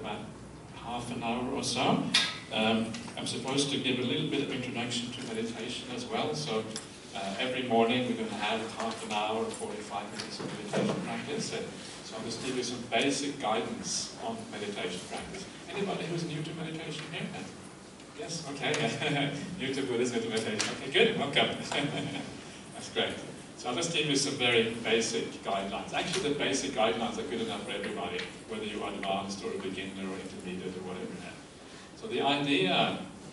about half an hour or so. I'm supposed to give a little bit of introduction to meditation as well, so every morning we're going to have half an hour, 45 minutes of meditation practice. So I'll just give you some basic guidance on meditation practice. Anybody who's new to meditation here? Yes? Okay. New to Buddhist meditation. Okay, good. Welcome. That's great. So I'll just give you some very basic guidelines. Actually, the basic guidelines are good enough for everybody, whether you're advanced or a beginner or intermediate or whatever. So the idea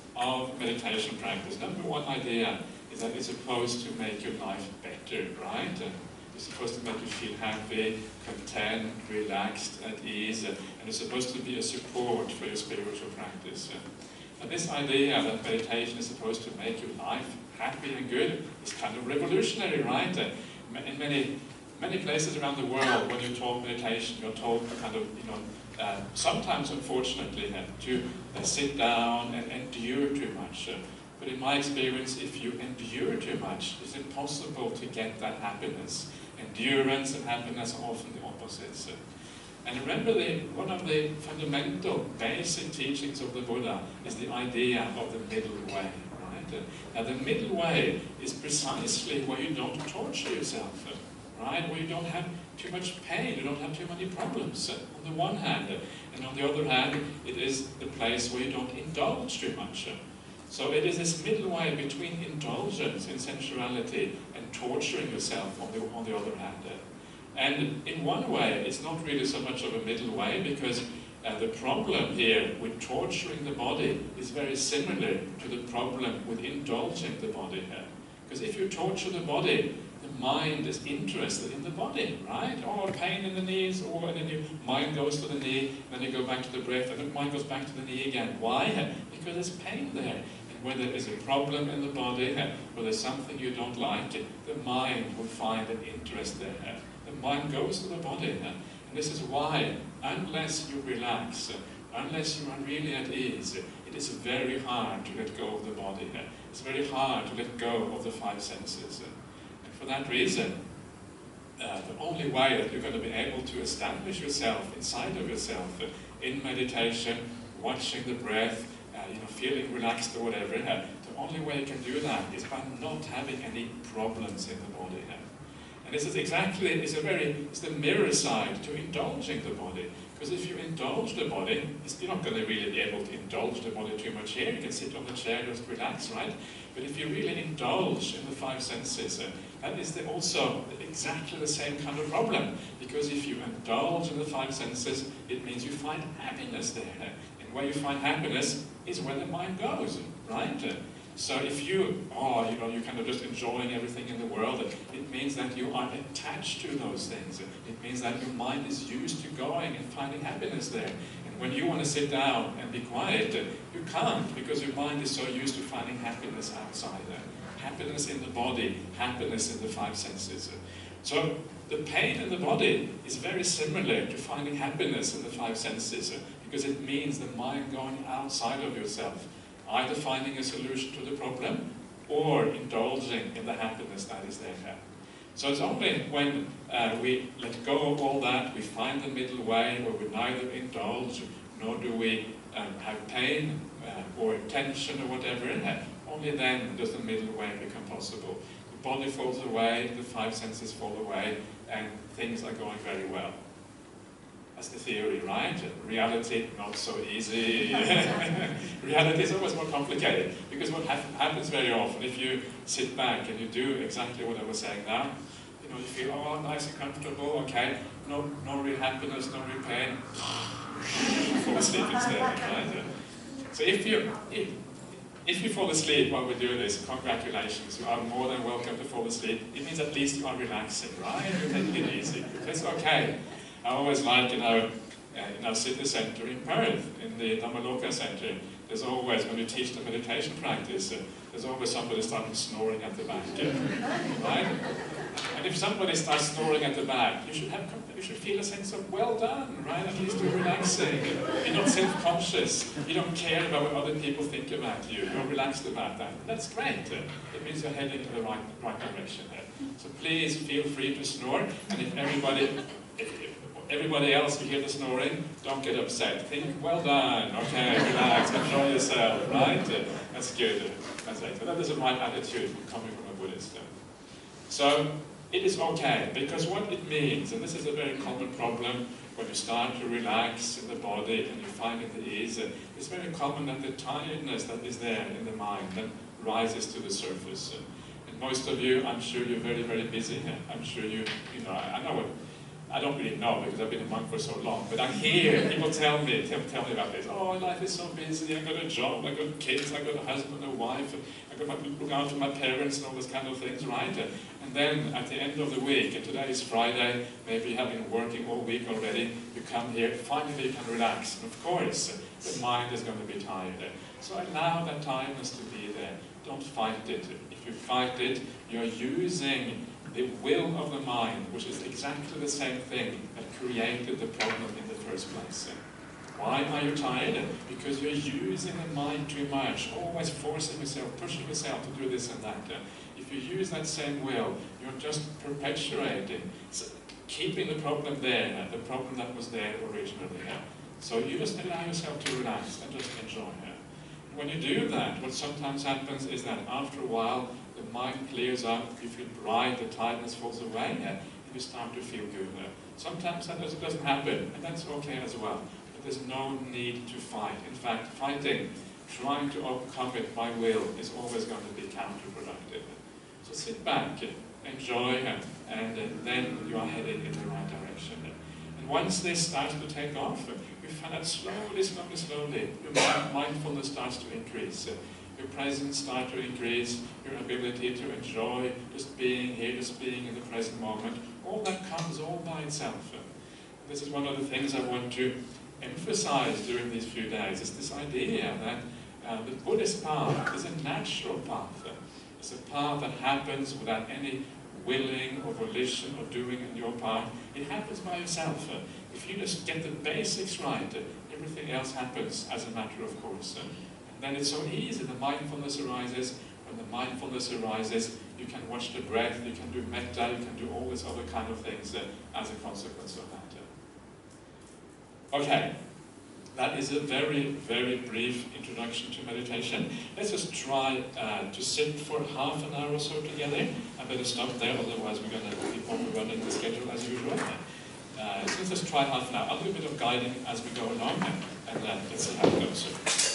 of meditation practice, number one idea, is that it's supposed to make your life better, right? It's supposed to make you feel happy, content, relaxed, at ease, and it's supposed to be a support for your spiritual practice. And this idea that meditation is supposed to make your life happy and good is kind of revolutionary, right? In many places around the world, when you talk meditation, you're told to kind of, sometimes unfortunately, to sit down and endure too much. But in my experience, if you endure too much, it's impossible to get that happiness. Endurance and happiness are often the opposites. And remember, one of the fundamental, basic teachings of the Buddha is the idea of the middle way. Now the middle way is precisely where you don't torture yourself, right? Where you don't have too much pain, you don't have too many problems, on the one hand. And on the other hand, it is the place where you don't indulge too much. So it is this middle way between indulgence in sensuality and torturing yourself on the other hand. And in one way, it's not really so much of a middle way, because the problem here with torturing the body is very similar to the problem with indulging the body. Because if you torture the body, the mind is interested in the body, right? Oh, pain in the knees, and then your mind goes to the knee, then you go back to the breath, and the mind goes back to the knee again. Why? Because there's pain there. And when there is a problem in the body, where there's something you don't like, the mind will find an interest there. The mind goes to the body. And this is why, unless you relax, unless you are really at ease, it is very hard to let go of the body. It's very hard to let go of the five senses. And for that reason, the only way that you're going to be able to establish yourself inside of yourself in meditation, watching the breath, feeling relaxed or whatever, the only way you can do that is by not having any problems in the body. And this is exactly, it's the mirror side to indulging the body. Because if you indulge the body, you're not going to really be able to indulge the body too much here. You can sit on the chair, just relax, right? But if you really indulge in the five senses, that is also exactly the same kind of problem. Because if you indulge in the five senses, it means you find happiness there. And where you find happiness is where the mind goes, right? So if you're kind of just enjoying everything in the world, it means that you are attached to those things. It means that your mind is used to going and finding happiness there. And when you want to sit down and be quiet, you can't, because your mind is so used to finding happiness outside. Happiness in the body, happiness in the five senses. So the pain in the body is very similar to finding happiness in the five senses, because it means the mind going outside of yourself, either finding a solution to the problem or indulging in the happiness that is there. So it's only when we let go of all that, we find the middle way where we neither indulge nor do we have pain or tension or whatever, only then does the middle way become possible. The body falls away, the five senses fall away, and things are going very well. That's the theory, right? Reality, not so easy. Reality is always more complicated, because what happens very often, if you sit back and you do exactly what I was saying now, you feel, oh, nice and comfortable, okay, no real happiness, no real pain, fall asleep instead, right? So if you fall asleep while we're doing this, congratulations, you are more than welcome to fall asleep. It means at least you are relaxing, right? You're taking it easy. It's okay. I always like, in our city centre in Perth, in the Dhammaloka Centre, there's always, when you teach the meditation practice, there's always somebody starting snoring at the back, right? And if somebody starts snoring at the back, you should feel a sense of, well done, right? At least you're relaxing. You're not self-conscious. You don't care about what other people think about you. You're relaxed about that. That's great. It means you're heading in the right direction there. So please feel free to snore. And if everybody, everybody else who hear the snoring, don't get upset. Think, well done, okay, relax, enjoy yourself, right? That's good. That's right. But that is the right attitude coming from a Buddhist. So it is okay, because what it means, and this is a very common problem when you start to relax in the body and you find it at ease, it's very common that the tiredness that is there in the mind then rises to the surface. And most of you, I'm sure you're very, very busy. I'm sure you know, I know what, I don't really know because I've been a monk for so long, but I hear people tell me about this. Oh, life is so busy, I got a job, I got kids, I got a husband, a wife, I got to look out for my parents and all those kind of things, right? And then at the end of the week, and today is Friday, maybe you have been working all week already, you come here, finally you can relax. And of course, the mind is going to be tired. So allow that tiredness to be there. Don't fight it. If you fight it, you're using the will of the mind, which is exactly the same thing that created the problem in the first place. Why are you tired? Because you're using the mind too much, always forcing yourself, pushing yourself to do this and that. If you use that same will, you're just perpetuating, keeping the problem there, the problem that was there originally. So you just allow yourself to relax and just enjoy. When you do that, what sometimes happens is that after a while, the mind clears up, you feel bright, the tiredness falls away, and you start to feel good. Sometimes that doesn't happen, and that's okay as well. But there's no need to fight. In fact, fighting, trying to overcome it by will, is always going to be counterproductive. So sit back, enjoy, and then you are heading in the right direction. And once this starts to take off, you find that slowly, your mindfulness starts to increase. Your presence starts to increase, your ability to enjoy just being here, just being in the present moment. All that comes all by itself. This is one of the things I want to emphasize during these few days, is this idea that the Buddhist path is a natural path. It's a path that happens without any willing or volition or doing on your part. It happens by yourself. If you just get the basics right, everything else happens as a matter of course. And then it's so easy, the mindfulness arises. When the mindfulness arises, you can watch the breath, you can do metta, you can do all these other kind of things as a consequence of that. Okay, that is a very, very brief introduction to meditation. Let's just try to sit for half an hour or so together. I better stop there, otherwise we're going to keep on running the schedule as usual. So let's just try half an hour. I'll do a bit of guiding as we go along, and let's see how it goes.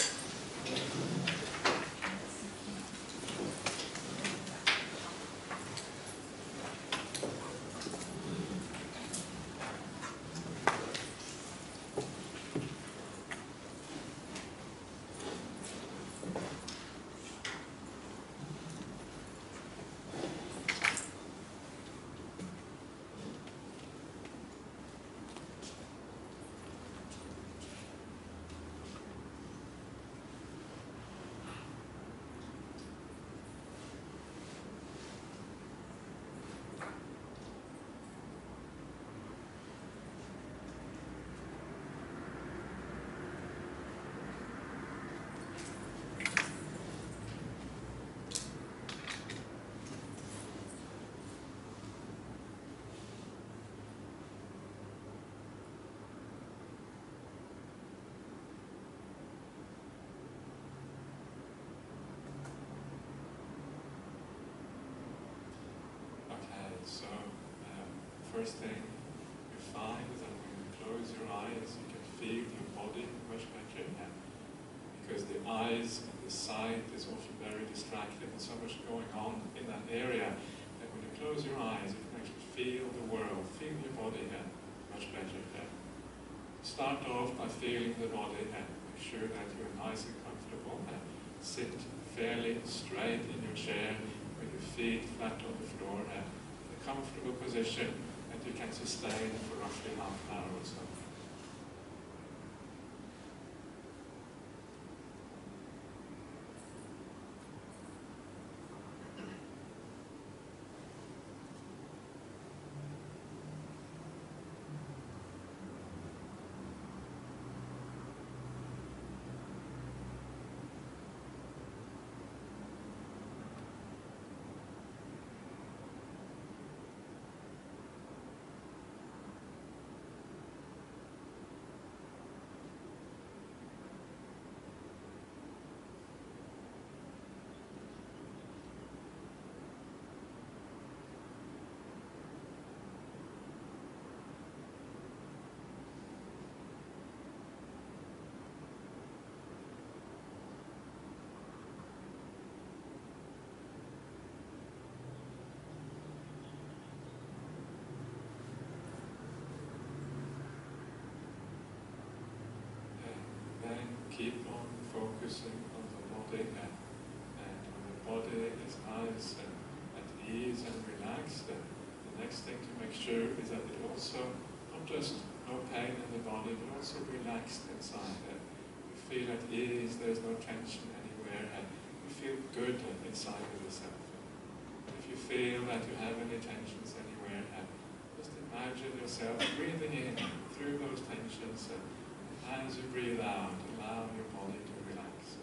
So, first thing you find is that when you close your eyes, you can feel your body much better. Because the eyes and the sight is often very distracted and so much going on in that area that when you close your eyes, you can actually feel the world, feel your body much better. Start off by feeling the body and make sure that you're nice and comfortable. Sit fairly straight in your chair with your feet flat on the floor. Comfortable position that you can sustain for roughly half an hour or so. keep on focusing on the body, and when the body is nice and at ease and relaxed, the next thing to make sure is that it also, not just no pain in the body, but also relaxed inside. You feel at ease, there's no tension anywhere, and you feel good inside of yourself. If you feel that you have any tensions anywhere, just imagine yourself breathing in through those tensions, and as you breathe out, allow your body to relax.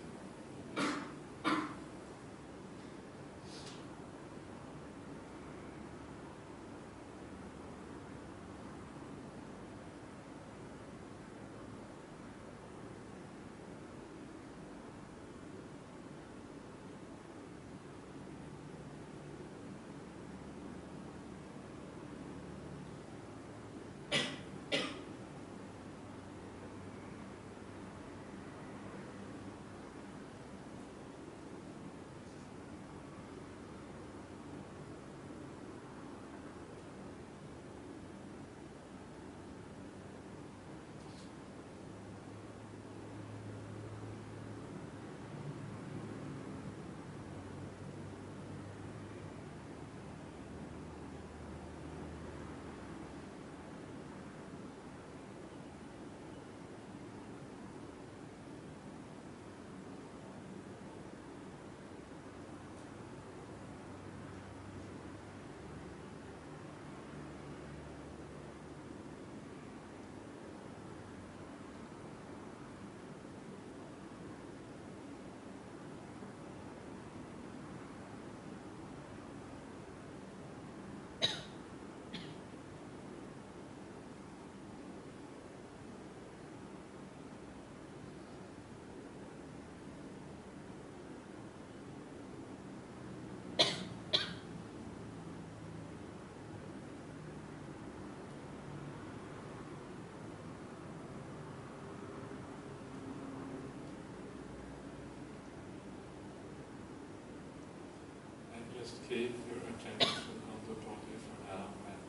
Just keep your attention on the body for now, and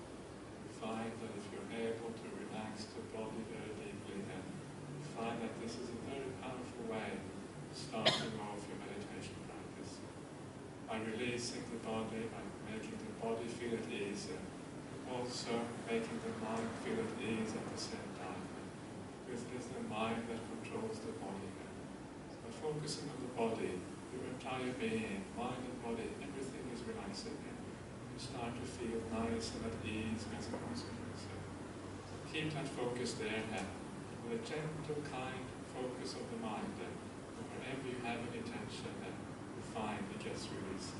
find that if you're able to relax the body very deeply, then you find that this is a very powerful way of starting off your meditation practice. By releasing the body, by making the body feel at ease, and also making the mind feel at ease at the same time. Because it is the mind that controls the body. So by focusing on the body, your entire being, mind and body, everything is relaxing, and you start to feel nice and at ease as a consequence. So keep that focus there, and with a gentle, kind focus of the mind, and wherever you have any tension, you find it gets released.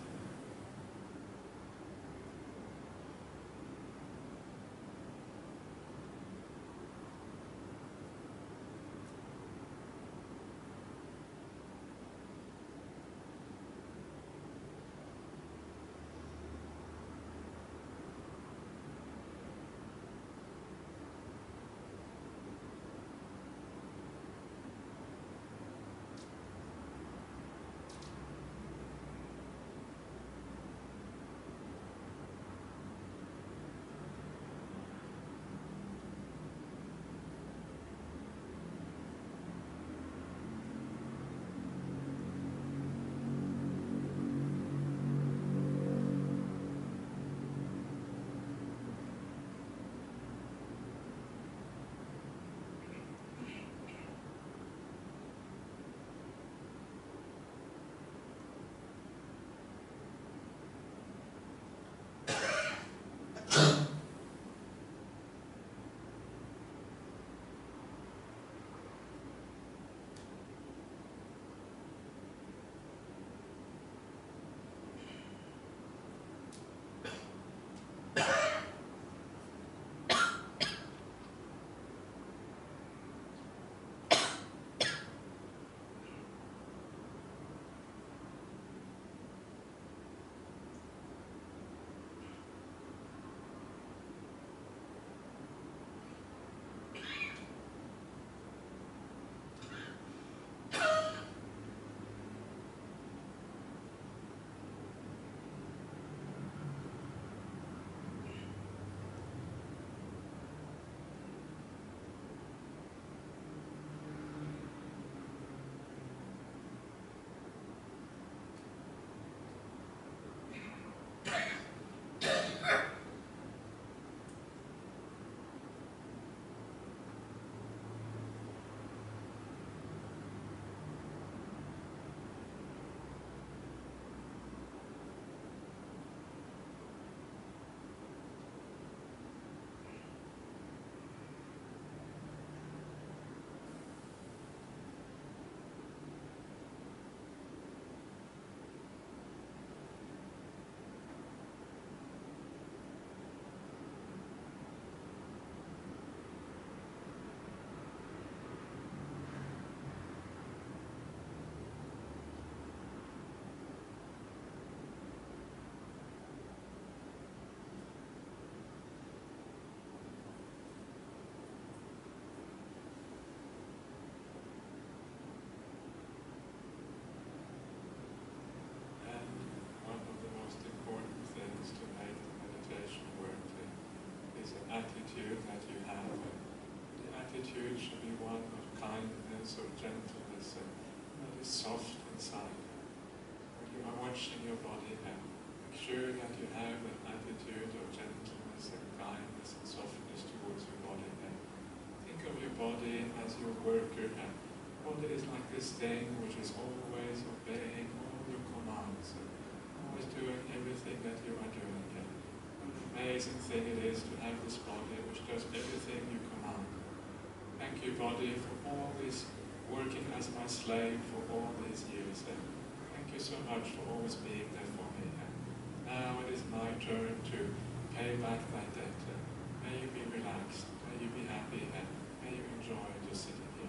as your worker. Body is like this thing which is always obeying all your commands, always doing everything that you are doing. What an amazing thing it is to have this body which does everything you command. Thank you, body, for all this working as my slave for all these years. Thank you so much for always being there for me. Now it is my turn to pay back that debt. May you be relaxed, may you be happy, and may you enjoy just sitting here.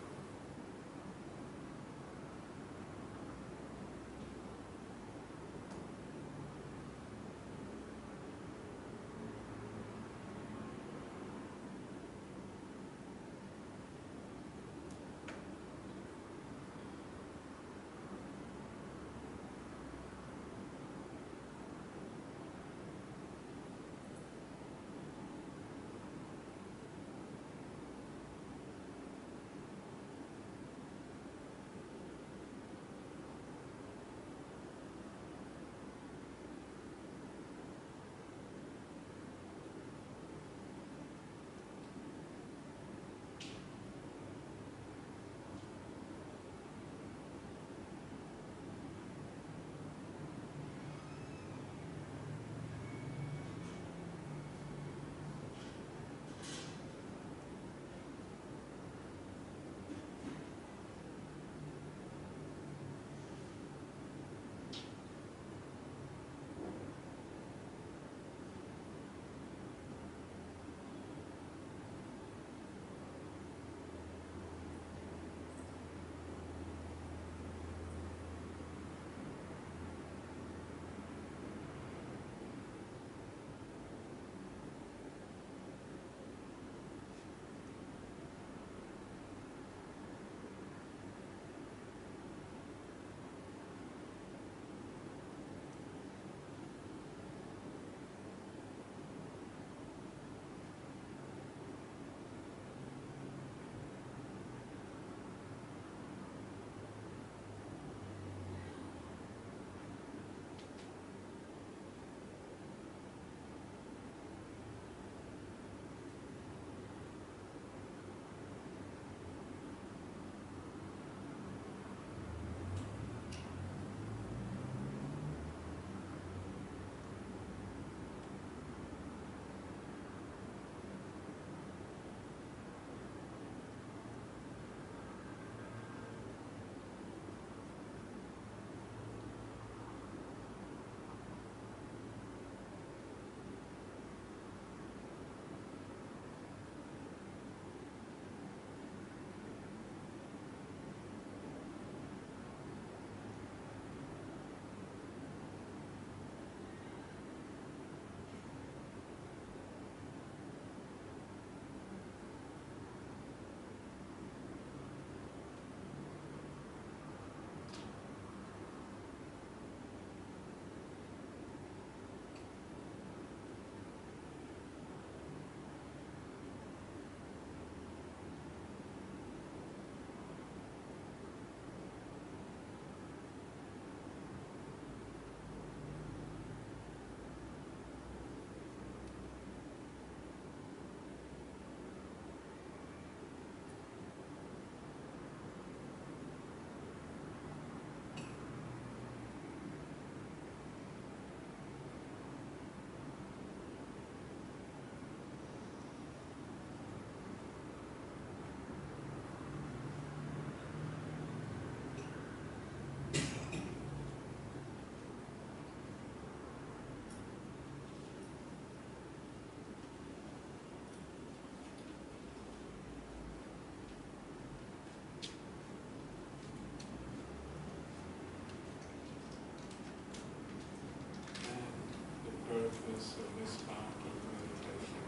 Purpose of this part of meditation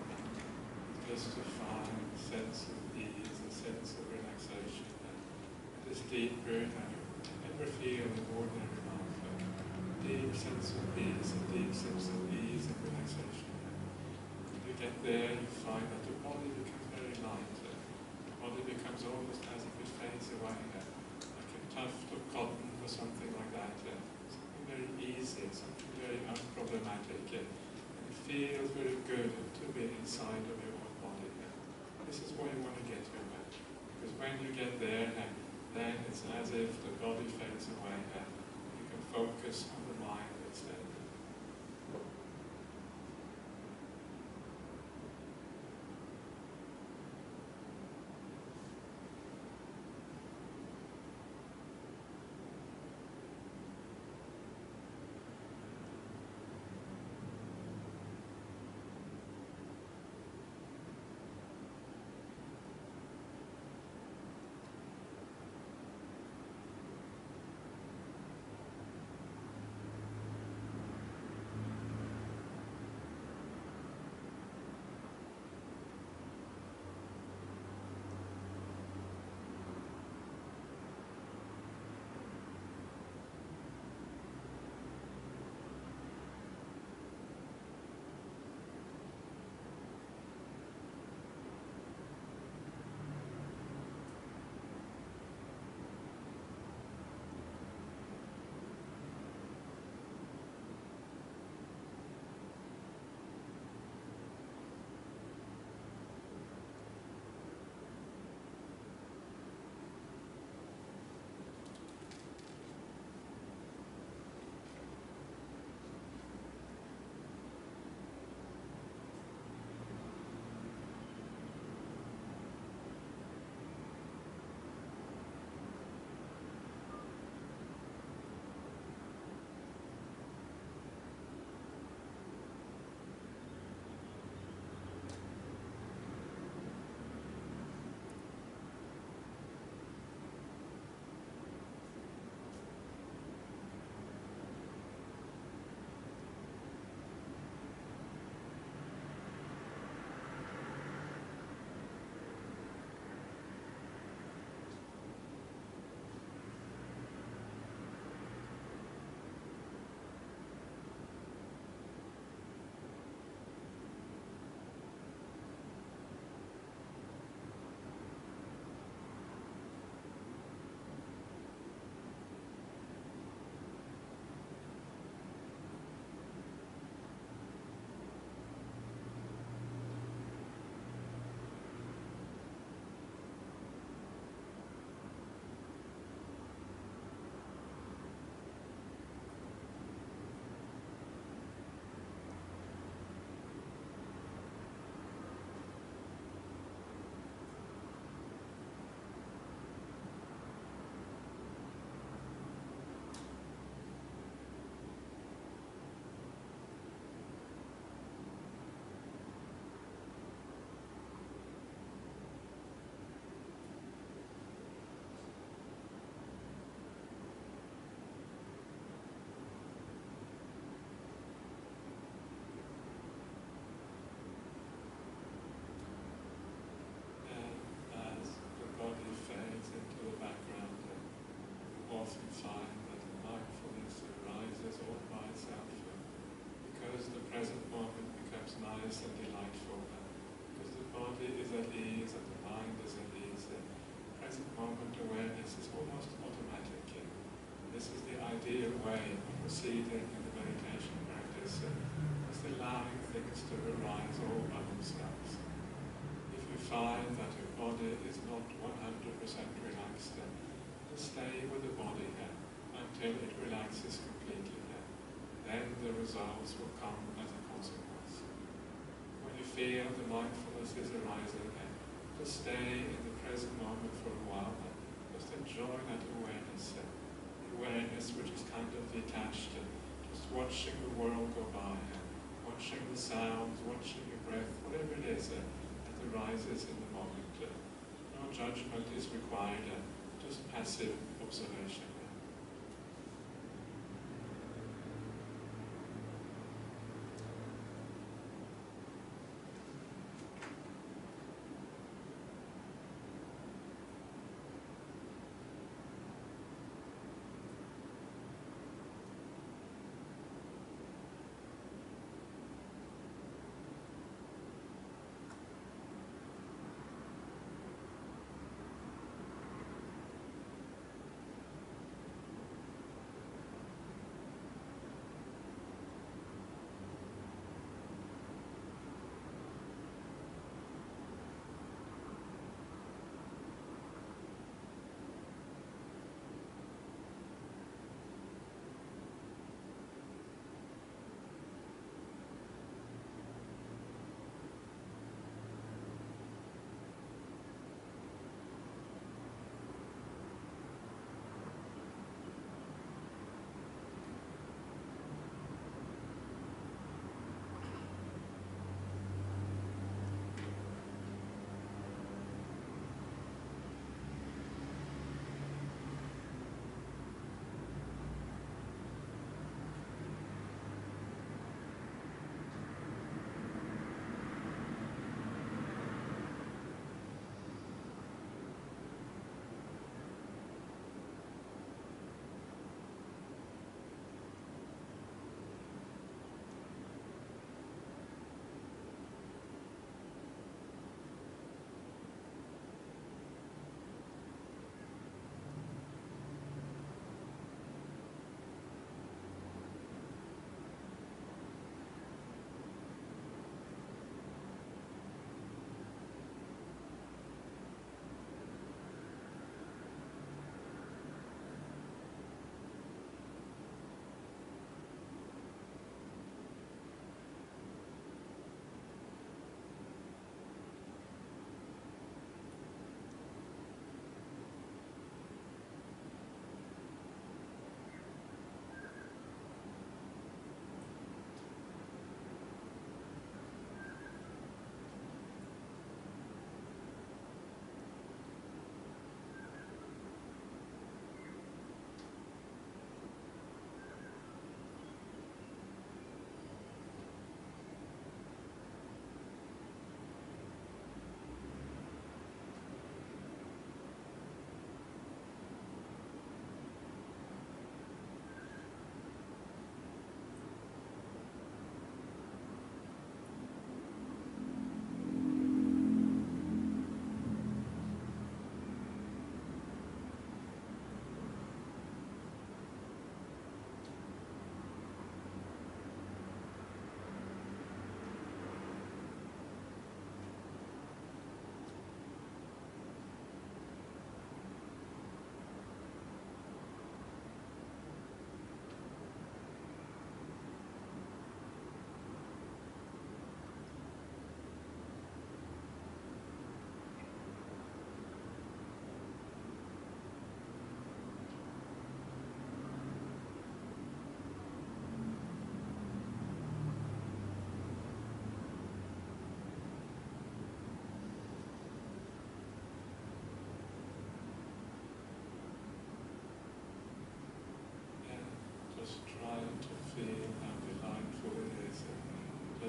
is to find a sense of ease, a sense of relaxation, and this deeper than you ever feel in ordinary life, a deep sense of peace, a deep sense of ease and relaxation. When you get there, you find that the body becomes very light, the body becomes almost as if it fades away, like a tuft of cotton or something like that. Something very easy, something very unproblematic, and it feels very good to be inside of your own body. This is where you want to get to. Because when you get there, then it's as if the body fades away. You can focus on the mind instead. Often find that the mindfulness arises all by itself because the present moment becomes nice and delightful, because the body is at ease and the mind is at ease. Present moment awareness is almost automatic. This is the ideal way of proceeding in the meditation practice, just allowing things to arise all by themselves. If you find that your body is not 100% relaxed, stay with the body until it relaxes completely. Then the results will come as a consequence. When you feel the mindfulness is arising, just stay in the present moment for a while. Just enjoy that awareness, awareness which is kind of detached, just watching the world go by, watching the sounds, watching your breath, whatever it is that arises in the moment. No judgment is required. Just passive observation.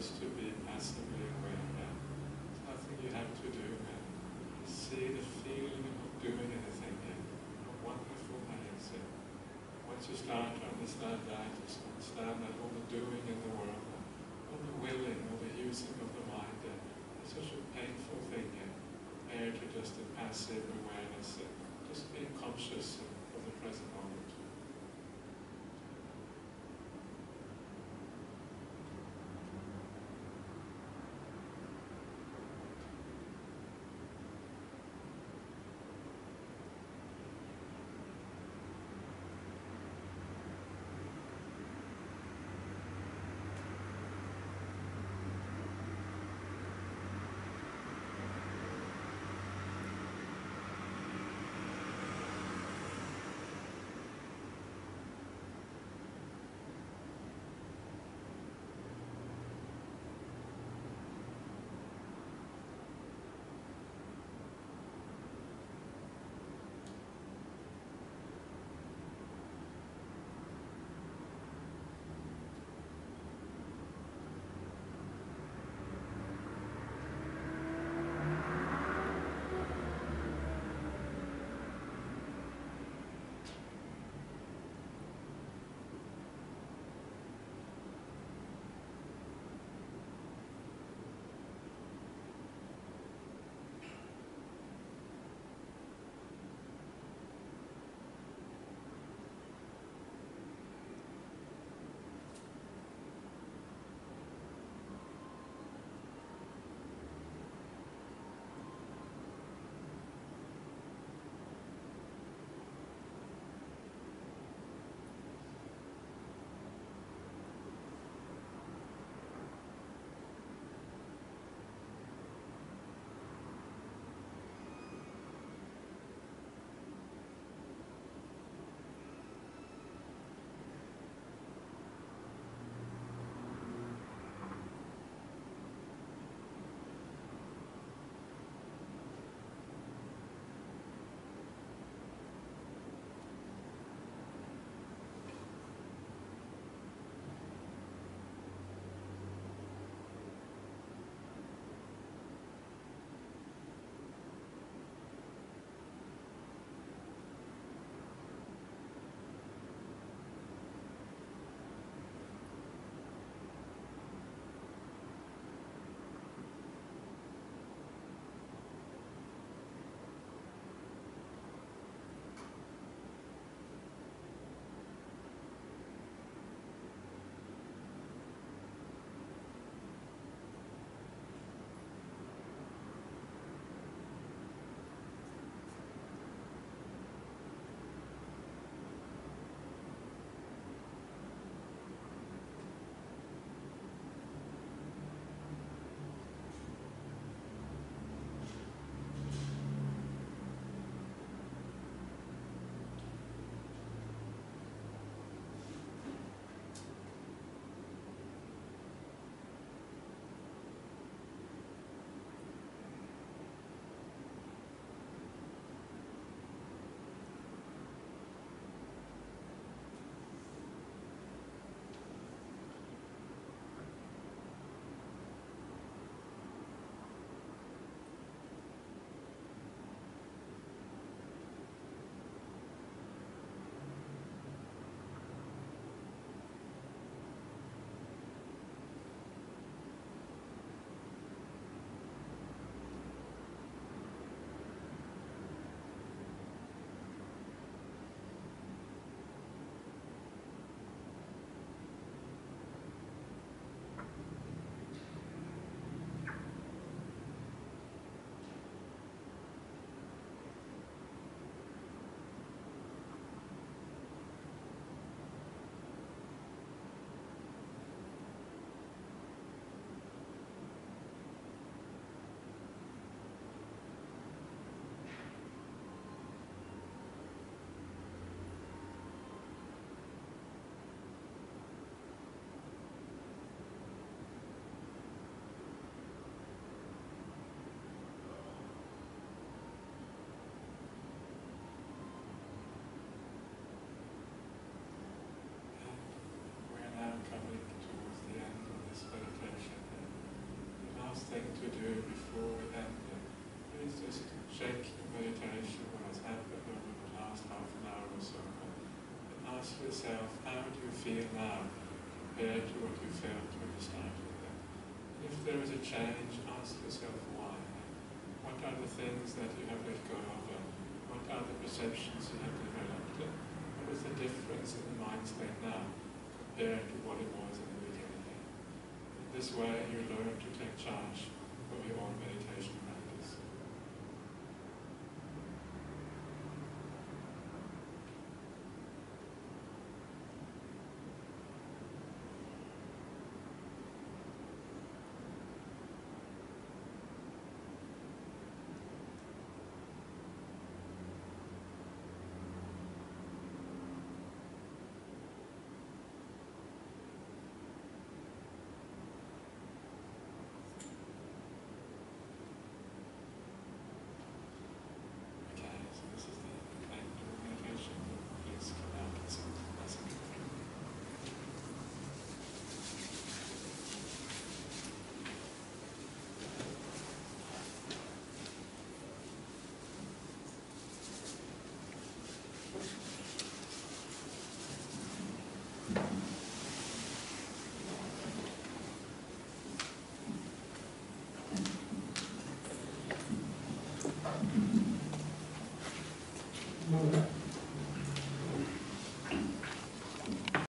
just to be passively aware. There's nothing you have to do. See the feeling of not doing anything. How wonderful that is. Once you start to understand that, you understand that all the doing in the world, all the willing, all the using of the mind, is such a painful thing compared to just a passive awareness, just being conscious of the present moment. feel now compared to what you felt when you started that? If there is a change, ask yourself why. What are the things that you have let go of? What are the perceptions you have developed? What is the difference in the mind state now compared to what it was in the beginning? In this way, you learn to take charge of your own meditation.